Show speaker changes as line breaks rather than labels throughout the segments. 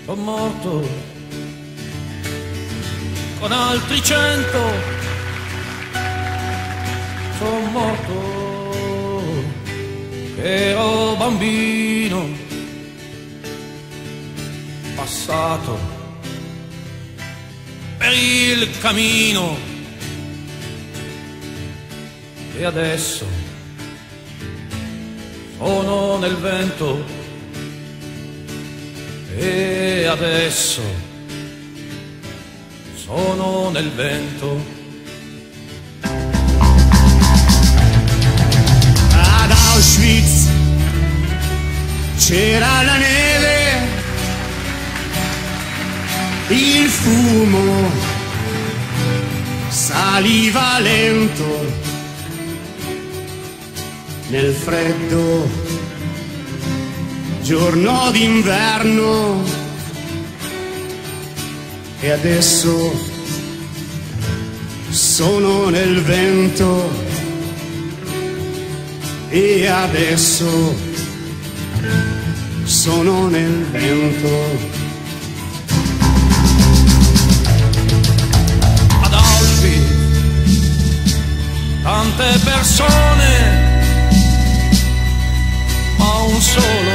son morto con altri 100, son morto che ero bambino, passato per il cammino, e adesso sono nel vento, e adesso sono nel vento.
Ad Auschwitz c'era la neve, il fumo saliva lento nel freddo giorno d'inverno, e adesso sono nel vento, e adesso sono nel vento.
Ad Auschwitz tante persone, ma un solo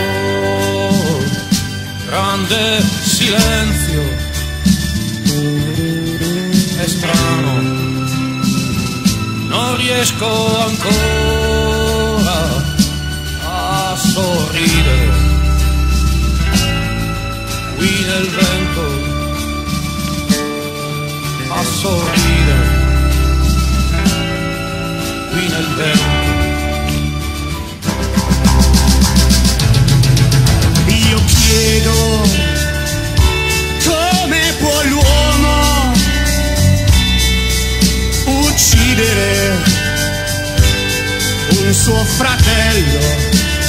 grande silenzio. È strano, non riesco ancora a sorridere qui nel vento, a sorridere qui nel vento.
Io chiedo, come può l'uomo uccidere un suo fratello?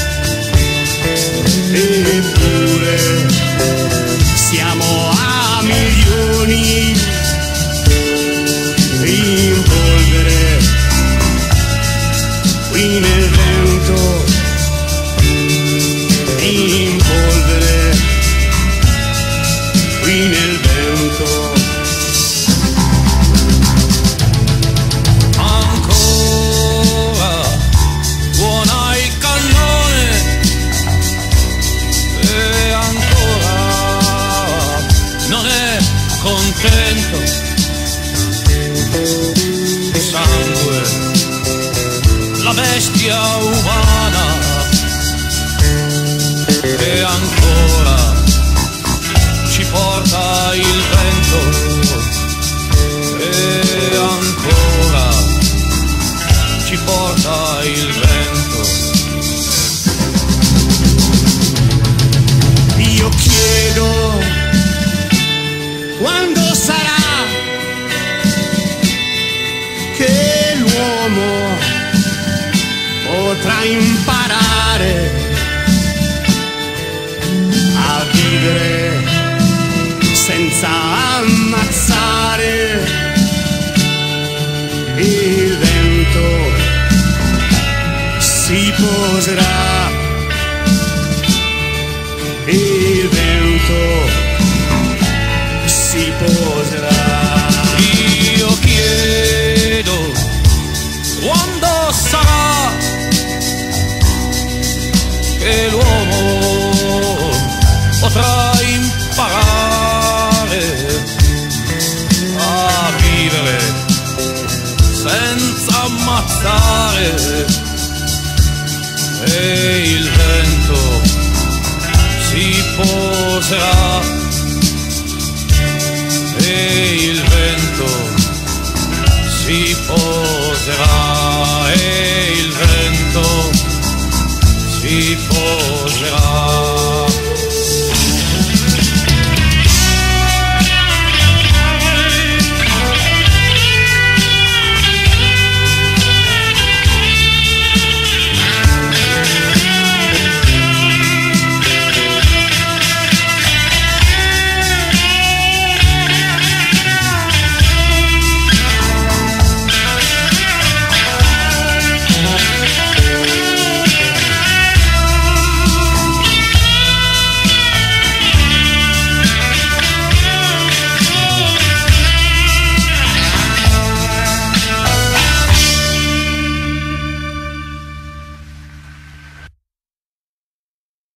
Eppure siamo a milioni in polvere qui nel vento, in polvere qui nel vento.
Ancora suona il cannone, e ancora non è contento. Il sangue, la bestia umana, e ancora ci porta il vento, e ancora ci porta il vento.
Io chiedo, quando sarà che l'uomo potrà imparare a vivere senza ammazzare? Il vento si poserà, il vento si poserà.
Io chiedo, quando sarà che l'uomo potrà imparare a vivere senza ammazzare, e il vento si poserà, e il vento si poserà, e il vento si poserà.